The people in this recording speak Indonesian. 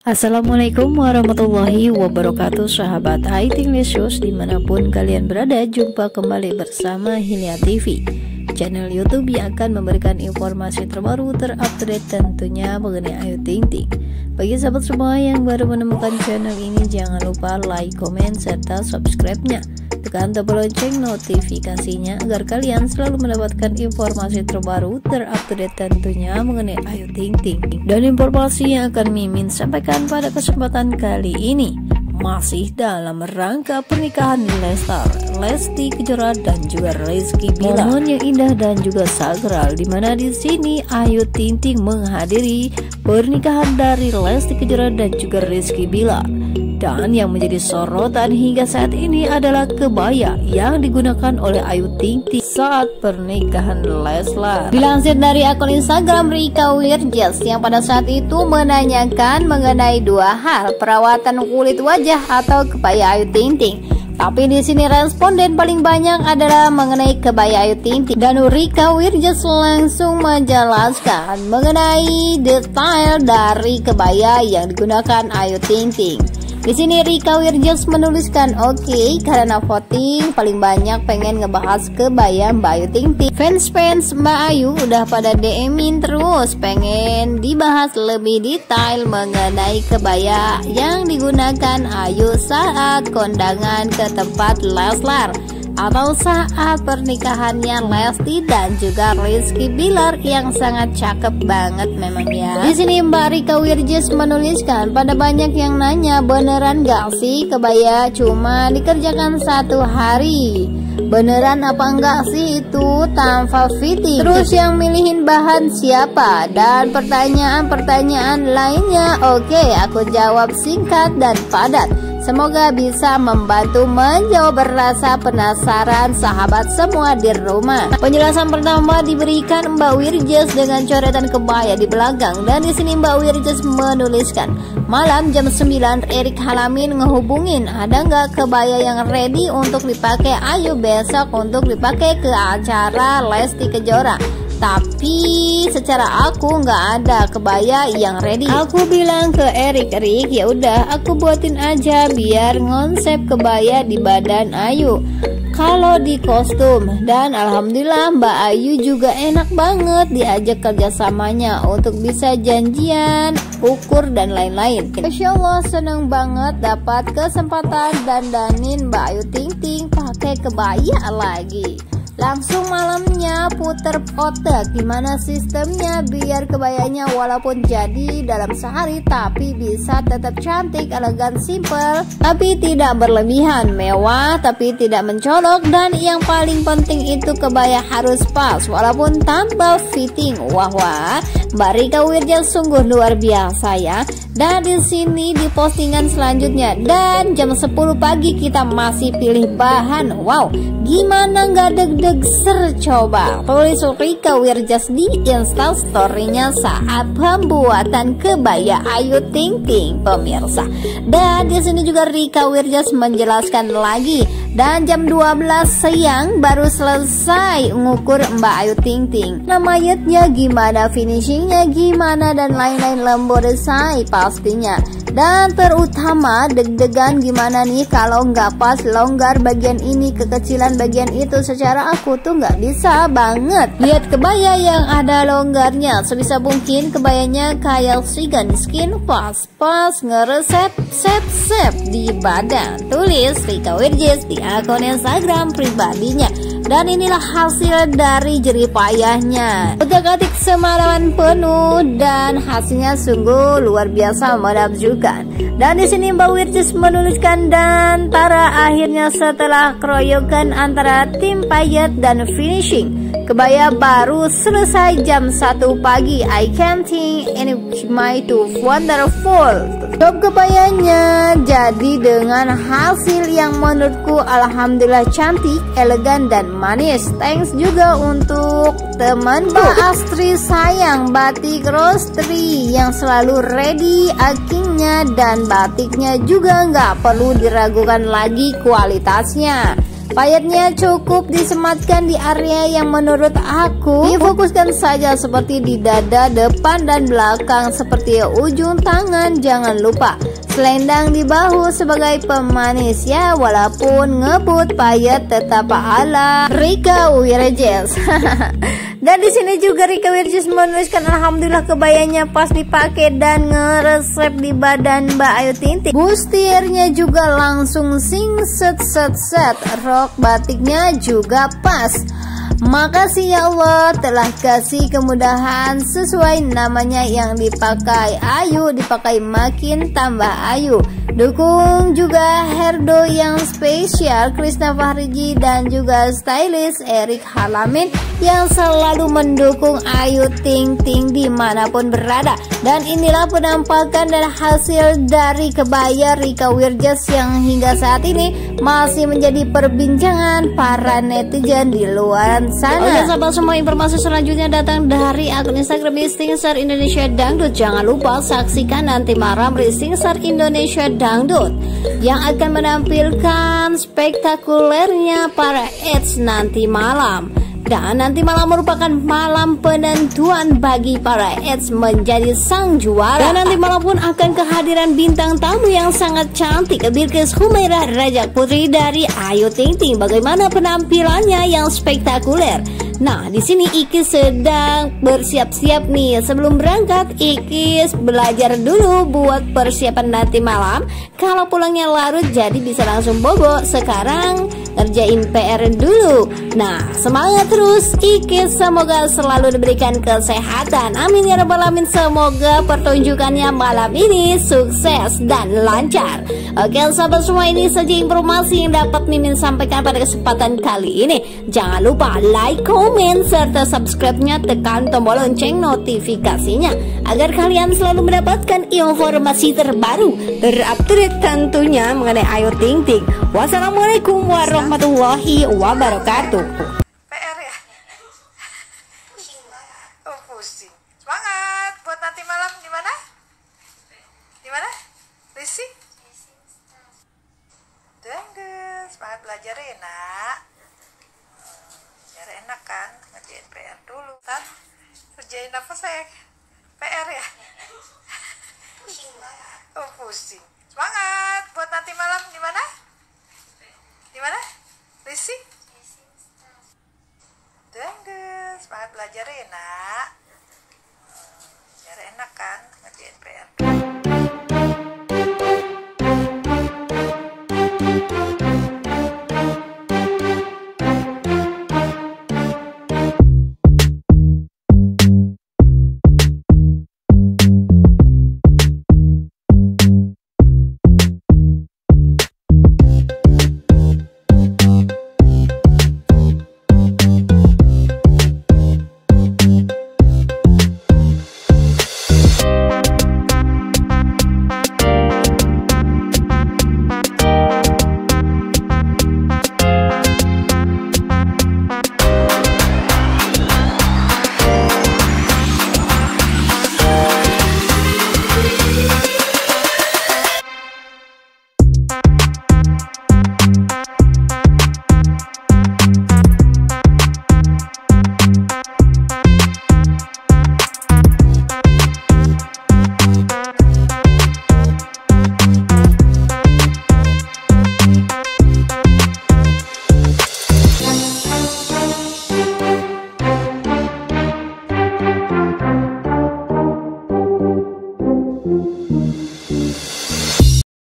Assalamualaikum warahmatullahi wabarakatuh, sahabat IT News dimanapun kalian berada. Jumpa kembali bersama Hilya TV, channel YouTube yang akan memberikan informasi terbaru terupdate tentunya mengenai Ayu Ting Ting. Bagi sahabat semua yang baru menemukan channel ini, jangan lupa like, komen, serta subscribe-nya. Tekan tombol lonceng notifikasinya agar kalian selalu mendapatkan informasi terbaru terupdate tentunya mengenai Ayu Ting Ting. Dan informasi yang akan Mimin sampaikan pada kesempatan kali ini masih dalam rangka pernikahan Lesti Kejora dan juga Rizky Bilar. Momen yang indah dan juga sakral, dimana di sini Ayu Ting Ting menghadiri pernikahan dari Lesti Kejora dan juga Rizky Bilar. Dan yang menjadi sorotan hingga saat ini adalah kebaya yang digunakan oleh Ayu Ting Ting saat pernikahan Leslar. Dilansir dari akun Instagram Rika Wirjas yang pada saat itu menanyakan mengenai dua hal, perawatan kulit wajah atau kebaya Ayu Ting Ting. Tapi di sini responden paling banyak adalah mengenai kebaya Ayu Ting Ting, dan Rika Wirjas langsung menjelaskan mengenai detail dari kebaya yang digunakan Ayu Ting Ting. Di sini Rika Wirjas menuliskan, oke, karena voting paling banyak pengen ngebahas kebaya Mbak Ayu Ting Ting. Fans Mbak Ayu udah pada DM-in terus pengen dibahas lebih detail mengenai kebaya yang digunakan Ayu saat kondangan ke tempat Leslar atau saat pernikahannya Lesti dan juga Rizky Bilar yang sangat cakep banget memang ya. Di sini Mbak Rika Wirjas menuliskan, pada banyak yang nanya beneran gak sih kebaya cuma dikerjakan satu hari, beneran apa enggak sih itu tanpa fitting, terus yang milihin bahan siapa, dan pertanyaan-pertanyaan lainnya. Oke, aku jawab singkat dan padat. Semoga bisa membantu menjawab rasa penasaran sahabat semua di rumah. Penjelasan pertama diberikan Mbak Wirjas dengan coretan kebaya di belakang, dan di sini Mbak Wirjas menuliskan, malam jam 9 Erik Halamin ngehubungin, ada nggak kebaya yang ready untuk dipakai Ayu besok untuk dipakai ke acara Lesti Kejora. Tapi secara aku nggak ada kebaya yang ready. Aku bilang ke Erik, ya udah aku buatin aja biar ngonsep kebaya di badan Ayu kalau di kostum. Dan alhamdulillah Mbak Ayu juga enak banget diajak kerjasamanya untuk bisa janjian, ukur dan lain-lain. Masya Allah, seneng banget dapat kesempatan dandanin Mbak Ayu Ting Ting pakai kebaya lagi. Langsung malamnya puter otak gimana sistemnya biar kebayanya walaupun jadi dalam sehari tapi bisa tetap cantik, elegan, simple tapi tidak berlebihan, mewah tapi tidak mencolok, dan yang paling penting itu kebaya harus pas walaupun tanpa fitting. Wah, Mbak Rika Wirjas sungguh luar biasa ya. Dan di sini di postingan selanjutnya, dan jam 10 pagi kita masih pilih bahan. Wow, gimana nggak deg-deg ser coba, tulis Rika Wirjas di Instastory-nya saat pembuatan kebaya Ayu Ting Ting pemirsa. Dan di sini juga Rika Wirjas menjelaskan lagi, dan jam 12 siang baru selesai ngukur Mbak Ayu Ting Ting. Nama yetnya gimana, finishingnya gimana, dan lain-lain lembo desai pastinya. Dan terutama deg-degan gimana nih kalau nggak pas, longgar bagian ini, kekecilan bagian itu. Secara aku tuh nggak bisa banget lihat kebaya yang ada longgarnya. Sebisa mungkin kebayanya kayak vegan skin, pas ngeresep sep di badan, tulis Rika Wirjas di akun Instagram pribadinya. Dan inilah hasil dari jerih payahnya, utak-atik semalaman penuh, dan hasilnya sungguh luar biasa menakjubkan. Dan di sini Mbak Wirjas menuliskan, dan tara akhirnya setelah keroyokan antara tim payet dan finishing, kebaya baru selesai jam 1 pagi. I can't think any my too wonderful. Job kebayanya jadi dengan hasil yang menurutku alhamdulillah cantik, elegan dan manis. Thanks juga untuk temanku Astri sayang Batik Rostri yang selalu ready akingnya, dan batiknya juga nggak perlu diragukan lagi kualitasnya. Payetnya cukup disematkan di area yang menurut aku difokuskan saja, seperti di dada, depan dan belakang, seperti ujung tangan. Jangan lupa selendang di bahu sebagai pemanis ya, walaupun ngebut payet tetap ala Rika Wirjes. Dan di sini juga Rika Wirjes menuliskan alhamdulillah kebayanya pas dipakai dan ngeresep di badan Mbak Ayu Ting Ting. Bustirnya juga langsung sing set set set, rok batiknya juga pas. Makasih ya Allah telah kasih kemudahan sesuai namanya yang dipakai Ayu, dipakai makin tambah Ayu. Dukung juga Herdo yang spesial, Krisna Fahriji dan juga stylist Erik Halamin yang selalu mendukung Ayu Ting Ting dimanapun berada. Dan inilah penampakan dan hasil dari kebaya Rika Wirjes yang hingga saat ini masih menjadi perbincangan para netizen di luar sana. Oke sahabat semua, informasi selanjutnya datang dari akun Instagram Risingser Indonesia Dangdut. Jangan lupa saksikan nanti malam Risingser Indonesia Dangdut yang akan menampilkan spektakulernya para ex nanti malam. Dan nanti malam merupakan malam penentuan bagi para ex menjadi sang juara. Dan nanti malam pun akan kehadiran bintang tamu yang sangat cantik, Bilqis Humairah Rajak Putri dari Ayu Ting Ting. Bagaimana penampilannya yang spektakuler? Nah, di sini Ikis sedang bersiap-siap nih. Sebelum berangkat, Ikis belajar dulu buat persiapan nanti malam. Kalau pulangnya larut, jadi bisa langsung bobo. Sekarang ngerjain PR dulu. Nah, semangat terus Ikis. Semoga selalu diberikan kesehatan. Amin ya rabbal alamin. Semoga pertunjukannya malam ini sukses dan lancar. Oke sahabat semua, ini saja informasi yang dapat Mimin sampaikan pada kesempatan kali ini. Jangan lupa like, komen, serta subscribe-nya, tekan tombol lonceng notifikasinya agar kalian selalu mendapatkan informasi terbaru, terupdate tentunya mengenai Ayu Ting Ting. Wassalamualaikum warahmatullahi wabarakatuh. PR ya? Oh pusing. Semangat buat nanti malam. Gimana? Gimana? Risi? Dangdut. Semangat belajar ya nak. Biar enak kan, ngerjain PR dulu. Ntar kerjain apa sayang? PR ya? Oh pusing. Semangat buat nanti malam. Gimana? Gimana? Risi? Dangdut. Semangat belajar ya nak.